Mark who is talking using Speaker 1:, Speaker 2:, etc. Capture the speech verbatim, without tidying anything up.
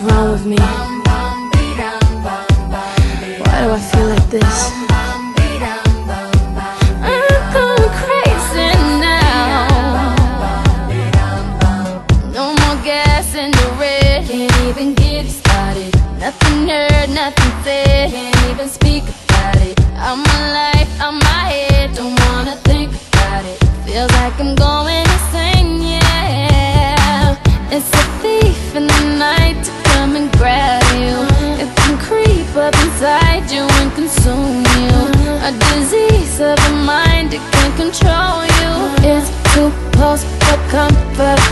Speaker 1: wrong with me? Why do I feel like this? I'm going crazy now. No more gas in the red. Can't even get started. Nothing heard, nothing said. Can't even speak about it. I'm alive, I'm my head. Don't wanna think about it. Feels like I'm going insane, yeah. It's a thief in the night to come and grab you. It can creep up inside you and consume you. A disease of the mind, it can control you. It's too close for comfort.